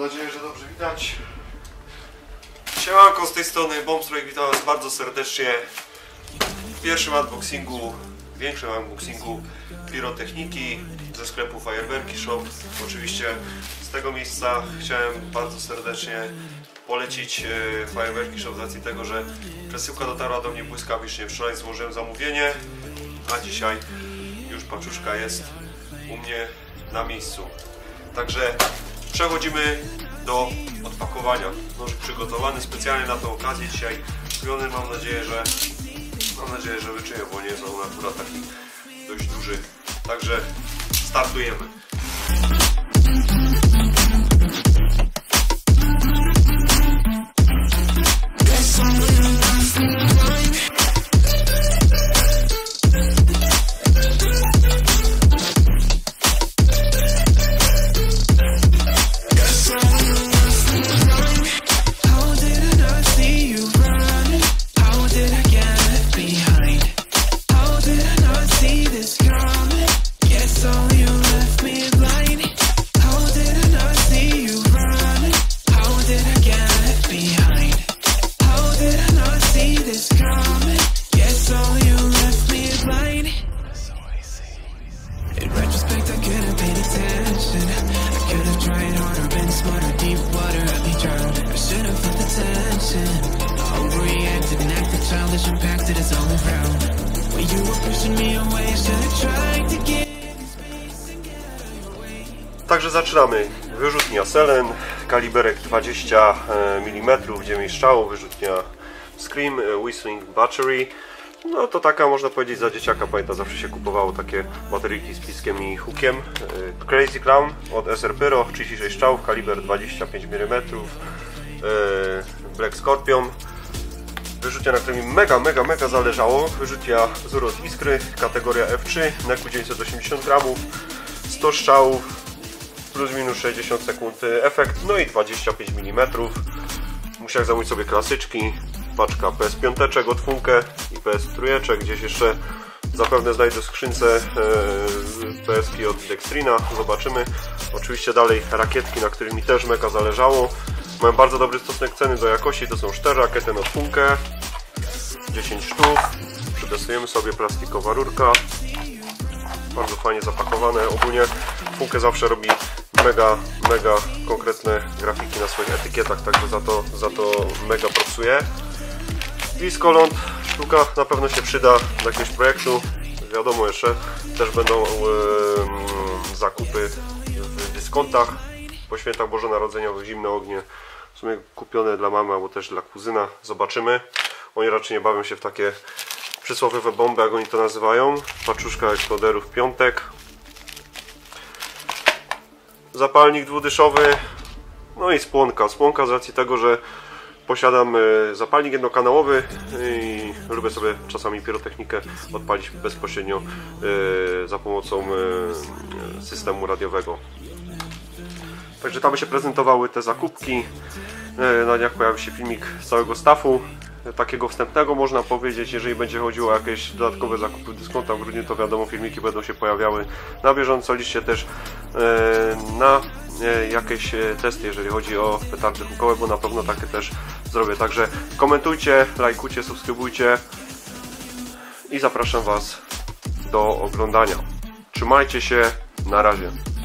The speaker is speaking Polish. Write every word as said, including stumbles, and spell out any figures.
nadzieję, że dobrze widać. Siemanko, z tej strony Bombstrike, witam Was bardzo serdecznie w pierwszym unboxingu, większym unboxingu pirotechniki ze sklepu Fajerwerki Shop. Oczywiście z tego miejsca chciałem bardzo serdecznie polecić Fajerwerki Shop z racji tego, że przesyłka dotarła do mnie błyskawicznie. Wczoraj złożyłem zamówienie, a dzisiaj już paczuszka jest u mnie na miejscu. Także przechodzimy do odpakowania. Nożyk przygotowany specjalnie na tę okazję dzisiaj kupiony. Mam nadzieję, że mam nadzieję, że wyczynię, bo nie jest on akurat taki dość duży. Także startujemy. Także zaczynamy. Wyrzutnia Selen, kaliberek dwadzieścia milimetrów, dziewięć strzałów, wyrzutnia Scream, Whistling Battery. No to taka, można powiedzieć, za dzieciaka, pamiętam, zawsze się kupowało takie bateryjki z piskiem i hookiem. Crazy Clown od S R Pyro, trzydzieści sześć strzałów, kaliber dwadzieścia pięć milimetrów. Black Scorpion. Wyrzutnia, na którym mi mega, mega, mega zależało. Wyrzutnia Zuru od Iskry, kategoria F trzy, neku dziewięćset osiemdziesiąt gramów, sto strzałów, plus minus sześćdziesiąt sekund efekt, no i dwadzieścia pięć milimetrów. Musiałem zamówić sobie klasyczki, paczka P S pięć od Funke i P S trzy, gdzieś jeszcze zapewne znajdę w skrzynce P S ki od Dextrina, zobaczymy. Oczywiście dalej rakietki, na których mi też mega zależało. Mam bardzo dobry stosunek ceny do jakości, to są cztery rakiety od Funke, dziesięć sztuk. Przetestujemy sobie, plastikowa rurka, bardzo fajnie zapakowane. Ogólnie Funke zawsze robi mega, mega konkretne grafiki na swoich etykietach, także za to, za to mega propsuje. Discolont, sztuka na pewno się przyda do jakiegoś projektu. Wiadomo, jeszcze też będą yy, zakupy w dyskontach po świętach bożonarodzeniowych, zimne ognie. W sumie kupione dla mamy albo też dla kuzyna, zobaczymy. Oni raczej nie bawią się w takie przysłowiowe bomby, jak oni to nazywają. Paczuszka eksploderów piątek. Zapalnik dwudyszowy. No i spłonka. Spłonka z racji tego, że posiadam zapalnik jednokanałowy i lubię sobie czasami pirotechnikę odpalić bezpośrednio za pomocą systemu radiowego. Także tam by się prezentowały te zakupki. Na dniach pojawi się filmik z całego staffu, takiego wstępnego, można powiedzieć. Jeżeli będzie chodziło o jakieś dodatkowe zakupy w dyskontach w grudniu, to wiadomo, filmiki będą się pojawiały na bieżąco. Liczcie też na jakieś testy, jeżeli chodzi o petardy hukowe, bo na pewno takie też zrobię. Także komentujcie, lajkujcie, subskrybujcie i zapraszam Was do oglądania. Trzymajcie się, na razie.